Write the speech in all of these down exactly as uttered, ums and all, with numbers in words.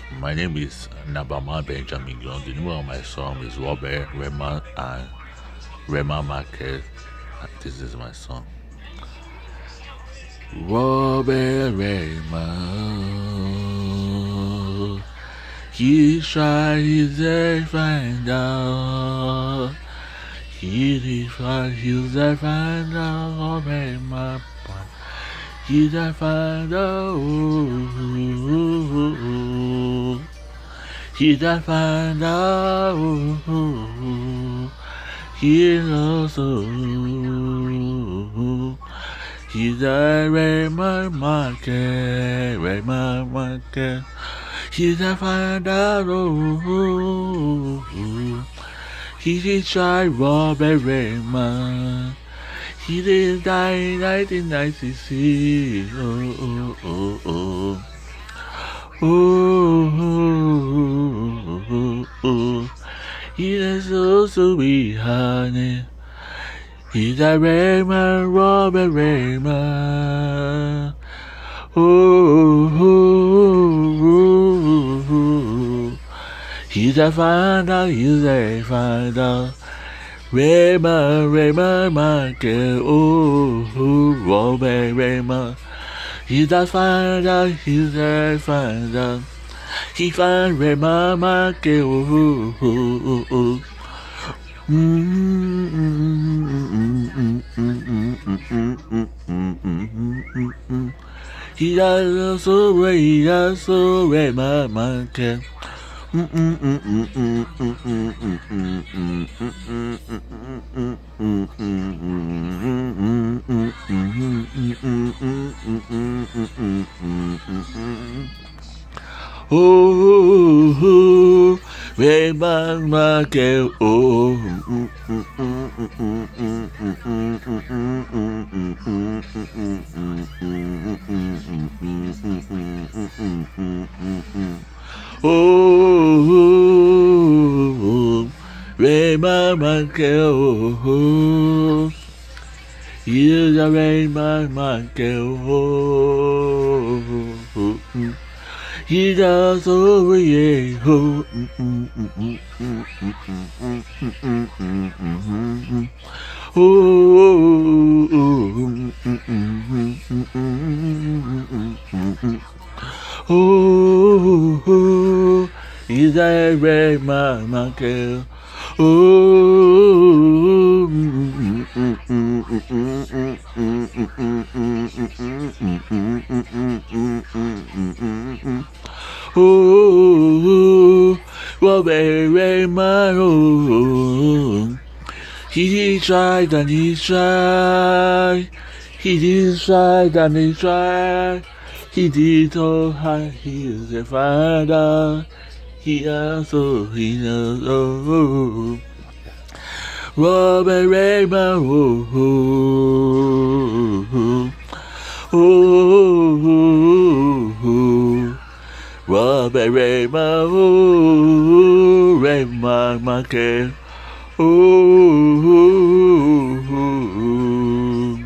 My name is Nabama Benjamin Young. The name of my song is Robert Rema and Rema Market. This is my song. Robert Rema, he tried his best find out. He did find his best find out. Robert Rema, he did find out. He that find out he loves you. He that read my market, read my market. He that find out he did try Robert Raymond. He did die in nineteen ninety-six. Oh, oh, oh, oh. Oh, oh, oh, oh, he is so sweet, honey. He's a Raymond, Robert Raymond. Oh, oh, oh, oh, he's a find out, he's a find out. Raymond, Raymond, my girl. Oh, oh, Robert Raymond. He does find out, he does find out. He finds where my market. Oh, oh, oh, oh. He does so where he does so where my market. Oh, where my market. Oh, oh, where my market. Oh, here's a rain my market. Oh, he does over yeah. Oh, oh, oh, he's a rain my market. Oh, oh, Robert Raymond. Oh, he tried and he tried. He did try and he tried. He did all high. He is a father. He also he knows. Oh, Robert Raymond. Oh, oh, oh, oh, oh. Robert Raymond. Oh, Raymond Market. Oh, oh, oh.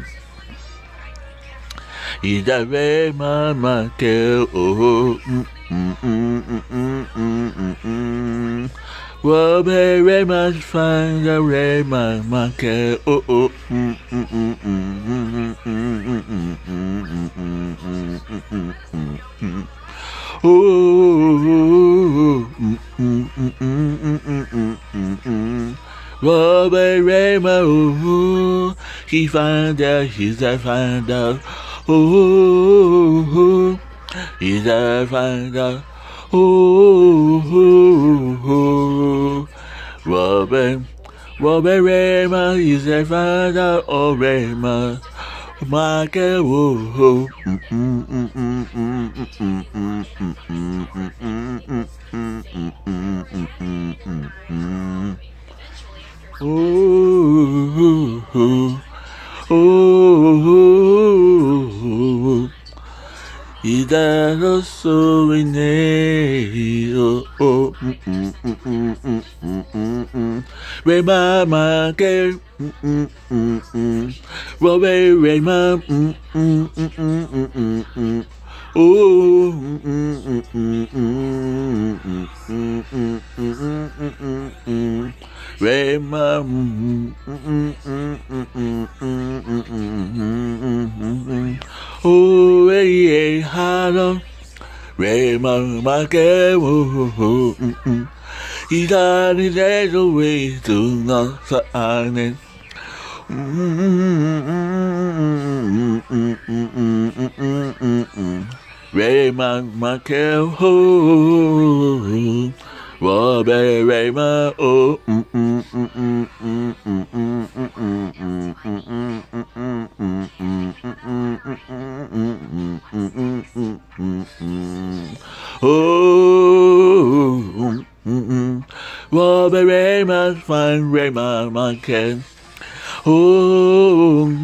He's a Raymond Market. Oh, mm, mm, mm, mm, mm, mm, mm. Robert Raymond find a Raymond Market. Oh, oh, mm, mm, mm, mm, mm, mm, mm, mm, mm, mm, mm, mm, mm. Oh, mm, mm, mm, mm, mm, mm, mm, mm. Robert Raymond. Oh, he find out, he's a find out. Oh, he's a find out. Oh, oh, oh, Robert, Robert Raymond, he's a find out. Oh, Raymond, Market. Oh, oh, mm, mm, mm, mm, mm, mm, mm, mm, mm, mm, mm, mm, mm, mm, mm. Oh, oh, oh, oh, he does also in oh, oh, mm, mm, mm, mm, mm, mm, mm. Raymond Market, mm, mm, mm, mm. Robert Raymond, mm, mm, mm, mm, mm, mm. Oh, mm, mm, mm, mm, mm. Rema, oh, hey, hello, Rema, my girl, he died his days away to not sign it. Rema, my girl, Robert Rema, oh, mm, mm, mm, mm, mm, mm, mm, mm, mm, oh, Robert Rema, fine Rema, my girl, oh,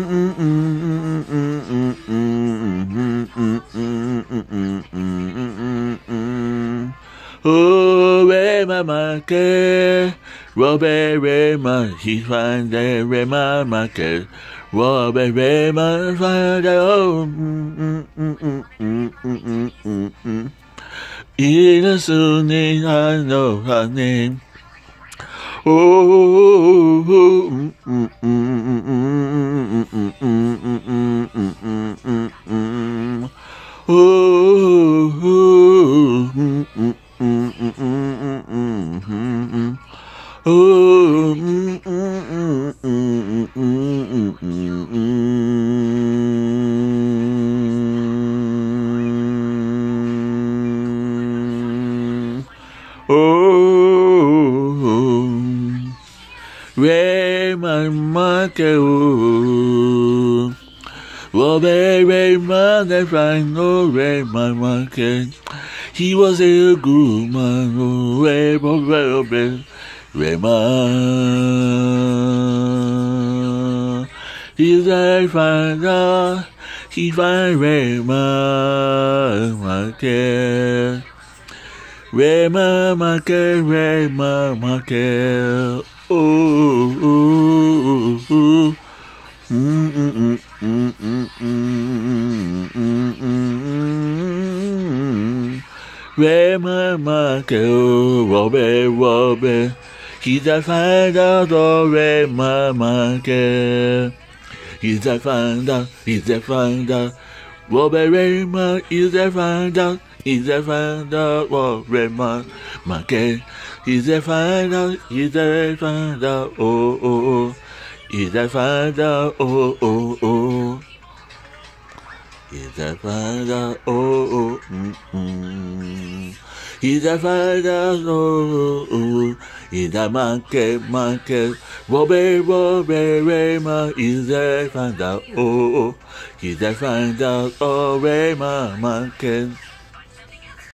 oh, Rema, my girl, Robert Rema, he's fine there, Rema, my girl, Robert Rema, fine there, oh, in a Sunday, I know her name. Oh, Rema, my girl, Robert Rema, that I know Rema, my girl. He was a good man, oh, Rema, Rema, Rema. He's a father, he find Rema, my girl. Rema, my girl, Rema, my girl. Oh, oh, oh, oh. Mm, mm, mm, mm, mm, mm, mm. Rema, my girl, Robert, Robert. He's a find out, oh, Rema, my girl. He's a find out, he's a find out. Robert Rema, he's a find out. He's a find out, oh, Rema, my girl. He's a find out, he's a find out, oh, oh, oh. He's a find out, oh, oh, oh. He's a find out, oh, oh, mm, mm. He's a find out, oh, oh, oh. He's a monkey, monkey. Robert, Robert, Rema. He's a find out, oh, oh. He's a find out, oh, Rema, monkey.